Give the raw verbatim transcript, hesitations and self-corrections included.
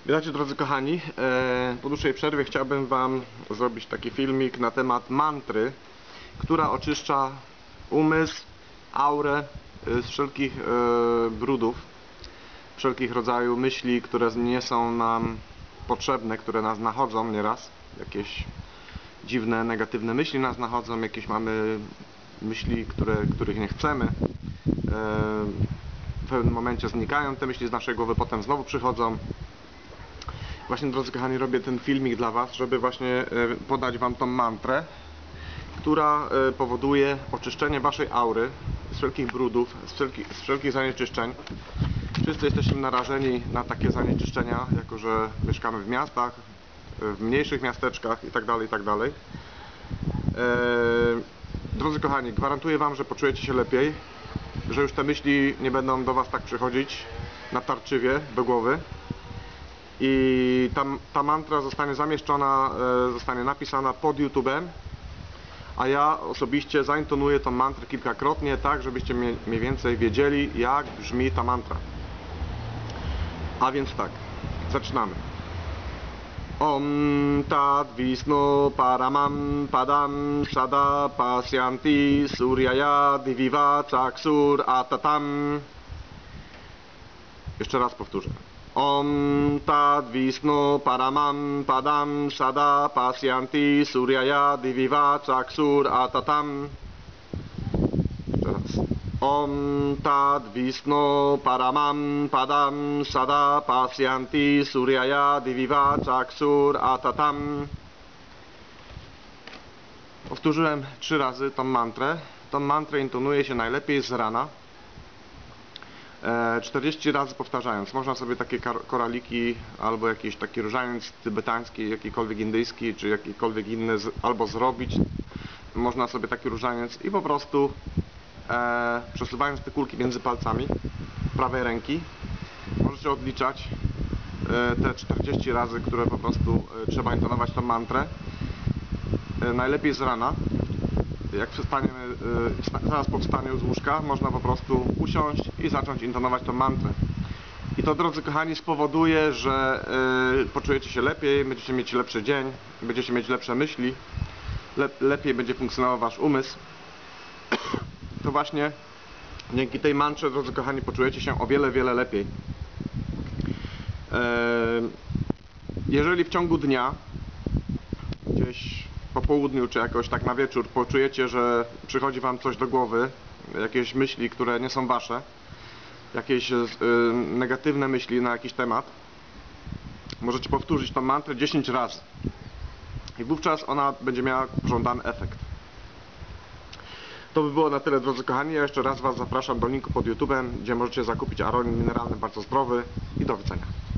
Witajcie, drodzy kochani. Po dłuższej przerwie chciałbym Wam zrobić taki filmik na temat mantry, która oczyszcza umysł, aurę z wszelkich brudów, wszelkich rodzajów myśli, które nie są nam potrzebne, które nas nachodzą nieraz. Jakieś dziwne, negatywne myśli nas nachodzą, jakieś mamy myśli, które, których nie chcemy. W pewnym momencie znikają te myśli z naszej głowy, potem znowu przychodzą. Właśnie, drodzy kochani, robię ten filmik dla Was, żeby właśnie podać Wam tą mantrę, która powoduje oczyszczenie Waszej aury z wszelkich brudów, z wszelkich, z wszelkich zanieczyszczeń. Wszyscy jesteśmy narażeni na takie zanieczyszczenia, jako że mieszkamy w miastach, w mniejszych miasteczkach itd., itd. Eee, drodzy kochani, gwarantuję Wam, że poczujecie się lepiej, że już te myśli nie będą do Was tak przychodzić natarczywie do głowy. I ta, ta mantra zostanie zamieszczona, e, zostanie napisana pod YouTube'em, a ja osobiście zaintonuję tą mantrę kilkakrotnie, tak żebyście mie, mniej więcej wiedzieli, jak brzmi ta mantra. A więc tak, zaczynamy. Om Tat Vishnu Paramam Padam Sada Pasyanti Suryaya Diviva Chaksur Atatam. Jeszcze raz powtórzę. Om Tat Vishnu Paramam Padam Sada Pasyanti Suryaya Diviva Chaksur Atatam. Jeszcze raz. Om Tat Vishnu Paramam Padam Sada Pasyanti Suryaya Diviva Chaksur Atatam. Powtórzyłem trzy razy tą mantrę. Tą mantrę intonuje się najlepiej z rana, czterdzieści razy powtarzając. Można sobie takie koraliki albo jakiś taki różaniec tybetański, jakikolwiek indyjski, czy jakikolwiek inny albo zrobić. Można sobie taki różaniec i po prostu e, przesuwając te kulki między palcami prawej ręki możecie odliczać e, te czterdzieści razy, które po prostu e, trzeba intonować tą mantrę. E, najlepiej z rana. Jak przestaniemy, zaraz po wstaniu z łóżka, można po prostu usiąść i zacząć intonować tą mantrę. I to, drodzy kochani, spowoduje, że yy, poczujecie się lepiej, będziecie mieć lepszy dzień, będziecie mieć lepsze myśli, le lepiej będzie funkcjonował Wasz umysł. To właśnie dzięki tej mantrze, drodzy kochani, poczujecie się o wiele, wiele lepiej. Yy, jeżeli w ciągu dnia, gdzieś po południu czy jakoś tak na wieczór poczujecie, że przychodzi Wam coś do głowy, jakieś myśli, które nie są Wasze, jakieś y, negatywne myśli na jakiś temat, możecie powtórzyć tą mantrę dziesięć razy i wówczas ona będzie miała pożądany efekt. To by było na tyle, drodzy kochani. Ja jeszcze raz Was zapraszam do linku pod YouTube'em, gdzie możecie zakupić aronit mineralny bardzo zdrowy i do widzenia.